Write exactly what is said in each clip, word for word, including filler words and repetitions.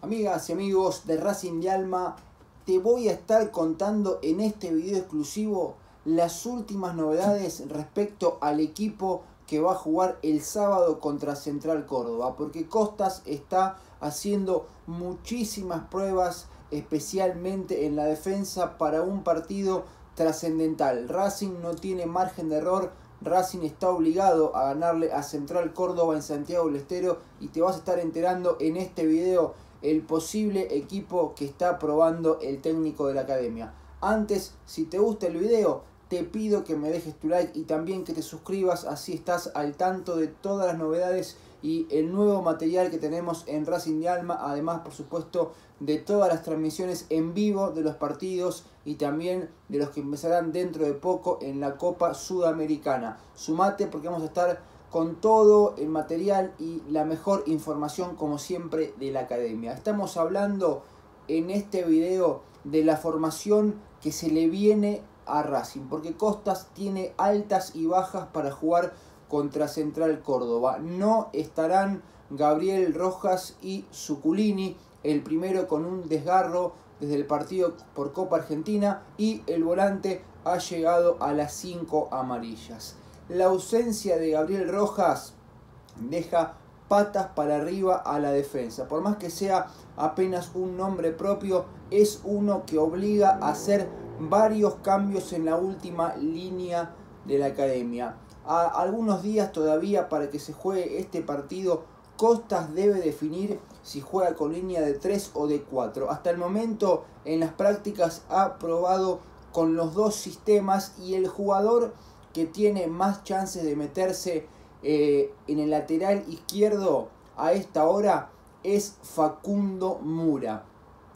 Amigas y amigos de Racing de Alma, te voy a estar contando en este video exclusivo las últimas novedades respecto al equipo que va a jugar el sábado contra Central Córdoba, porque Costas está haciendo muchísimas pruebas, especialmente en la defensa, para un partido trascendental. Racing no tiene margen de error. Racing está obligado a ganarle a Central Córdoba en Santiago del Estero, y te vas a estar enterando en este video el posible equipo que está probando el técnico de la academia. Antes, si te gusta el video, te pido que me dejes tu like y también que te suscribas, así estás al tanto de todas las novedades y el nuevo material que tenemos en Racing de Alma, además por supuesto de todas las transmisiones en vivo de los partidos y también de los que empezarán dentro de poco en la Copa Sudamericana. Sumate porque vamos a estar con todo el material y la mejor información como siempre de la academia. Estamos hablando en este video de la formación que se le viene a Racing, porque Costas tiene altas y bajas para jugar contra Central Córdoba. No estarán Gabriel Rojas y Zuculini, el primero con un desgarro desde el partido por Copa Argentina, y el volante ha llegado a las cinco amarillas. La ausencia de Gabriel Rojas deja patas para arriba a la defensa. Por más que sea apenas un nombre propio, es uno que obliga a hacer varios cambios en la última línea de la academia. A algunos días todavía para que se juegue este partido, Costas debe definir si juega con línea de tres o de cuatro. Hasta el momento en las prácticas ha probado con los dos sistemas, y el jugador que tiene más chances de meterse eh, en el lateral izquierdo a esta hora es Facundo Mura.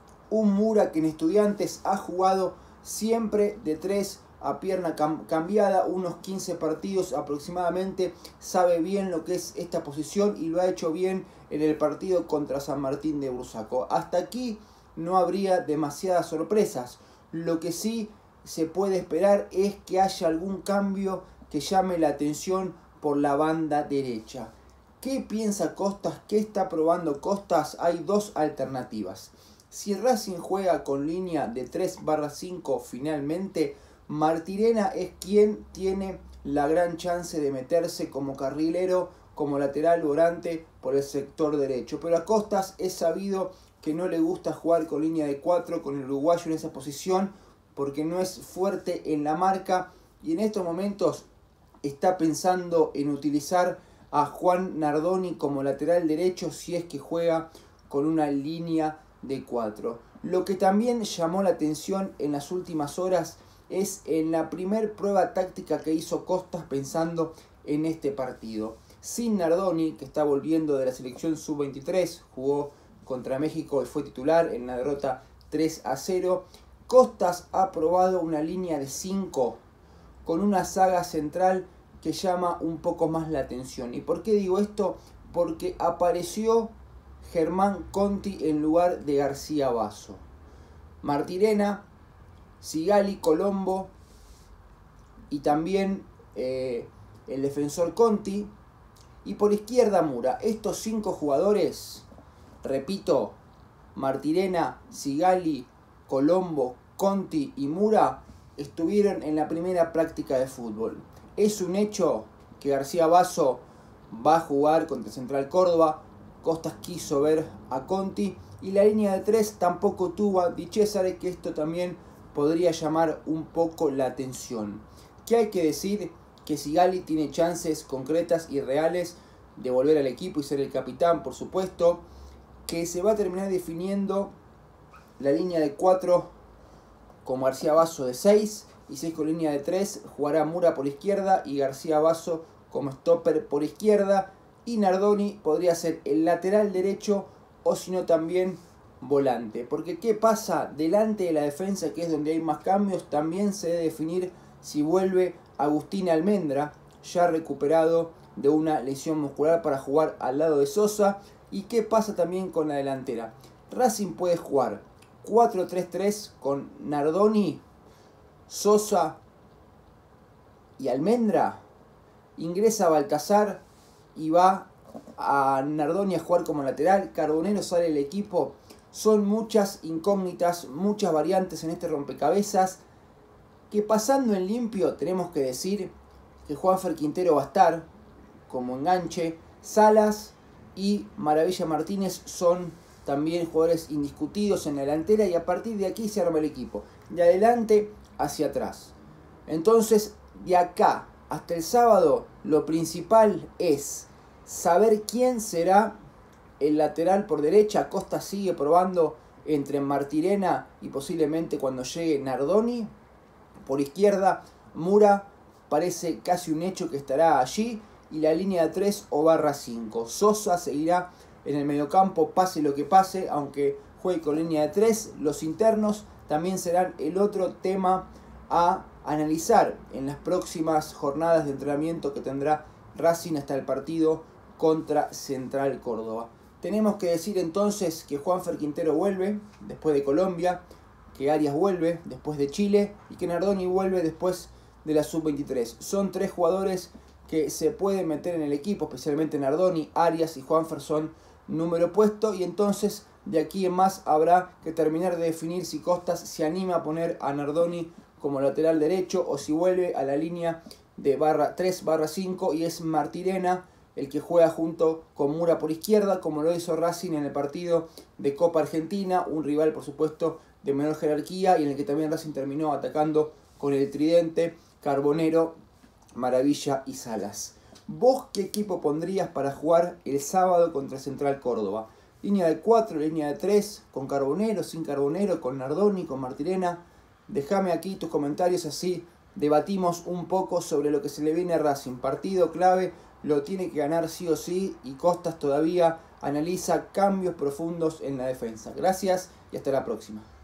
Un Mura que en Estudiantes ha jugado siempre de tres a pierna cam cambiada, unos quince partidos aproximadamente, sabe bien lo que es esta posición y lo ha hecho bien en el partido contra San Martín de Bursaco. Hasta aquí no habría demasiadas sorpresas. Lo que sí se puede esperar es que haya algún cambio que llame la atención por la banda derecha. ¿Qué piensa Costas? ¿Qué está probando Costas? Hay dos alternativas. Si Racing juega con línea de tres barra cinco finalmente, Martirena es quien tiene la gran chance de meterse como carrilero, como lateral volante por el sector derecho. Pero a Costas es sabido que no le gusta jugar con línea de cuatro, con el uruguayo en esa posición, porque no es fuerte en la marca, y en estos momentos está pensando en utilizar a Juan Nardoni como lateral derecho si es que juega con una línea de cuatro. Lo que también llamó la atención en las últimas horas es en la primer prueba táctica que hizo Costas pensando en este partido. Sin Nardoni, que está volviendo de la selección sub veintitrés, jugó contra México y fue titular en la derrota tres a cero. Costas ha probado una línea de cinco con una saga central que llama un poco más la atención. ¿Y por qué digo esto? Porque apareció Germán Conti en lugar de García Basso. Martirena, Sigali, Colombo y también eh, el defensor Conti. Y por izquierda Mura. Estos cinco jugadores, repito, Martirena, Sigali, Colombo, Conti y Mura, estuvieron en la primera práctica de fútbol. Es un hecho que García Basso va a jugar contra Central Córdoba. Costas quiso ver a Conti, y la línea de tres tampoco tuvo a Di Cesare, que esto también podría llamar un poco la atención. ¿Qué hay que decir? Que Sigali tiene chances concretas y reales de volver al equipo y ser el capitán, por supuesto. Que se va a terminar definiendo la línea de cuatro con García Basso de seis, y seis con línea de tres. Jugará Mura por izquierda y García Basso como stopper por izquierda, y Nardoni podría ser el lateral derecho o si no también volante. Porque ¿qué pasa? Delante de la defensa, que es donde hay más cambios, también se debe definir si vuelve Agustín Almendra, ya recuperado de una lesión muscular, para jugar al lado de Sosa. ¿Y qué pasa también con la delantera? Racing puede jugar cuatro tres tres con Nardoni, Sosa y Almendra. Ingresa Baltazar y va a Nardoni a jugar como lateral. Carbonero sale del equipo Son muchas incógnitas, muchas variantes en este rompecabezas, que pasando en limpio tenemos que decir que Juanfer Quintero va a estar como enganche. Salas y Maravilla Martínez son también jugadores indiscutidos en la delantera, y a partir de aquí se arma el equipo, de adelante hacia atrás. Entonces, de acá hasta el sábado, lo principal es saber quién será el lateral por derecha. Costa sigue probando entre Martirena y posiblemente cuando llegue Nardoni. Por izquierda, Mura parece casi un hecho que estará allí. Y la línea de tres o barra cinco. Sosa seguirá en el mediocampo, pase lo que pase, aunque juegue con línea de tres. Los internos también serán el otro tema a analizar en las próximas jornadas de entrenamiento que tendrá Racing hasta el partido contra Central Córdoba. Tenemos que decir entonces que Juanfer Quintero vuelve después de Colombia, que Arias vuelve después de Chile y que Nardoni vuelve después de la sub veintitrés. Son tres jugadores que se pueden meter en el equipo, especialmente Nardoni. Arias y Juanfer son número puesto, y entonces de aquí en más habrá que terminar de definir si Costas se anima a poner a Nardoni como lateral derecho o si vuelve a la línea de barra tres barra cinco y es Martirena el que juega junto con Mura por izquierda, como lo hizo Racing en el partido de Copa Argentina, un rival por supuesto de menor jerarquía y en el que también Racing terminó atacando con el tridente Carbonero, Maravilla y Salas. ¿Vos qué equipo pondrías para jugar el sábado contra Central Córdoba? Línea de cuatro, línea de tres, con Carbonero, sin Carbonero, con Nardoni, con Martirena. Déjame aquí tus comentarios, así debatimos un poco sobre lo que se le viene a Racing. Partido clave, lo tiene que ganar sí o sí, y Costas todavía analiza cambios profundos en la defensa. Gracias y hasta la próxima.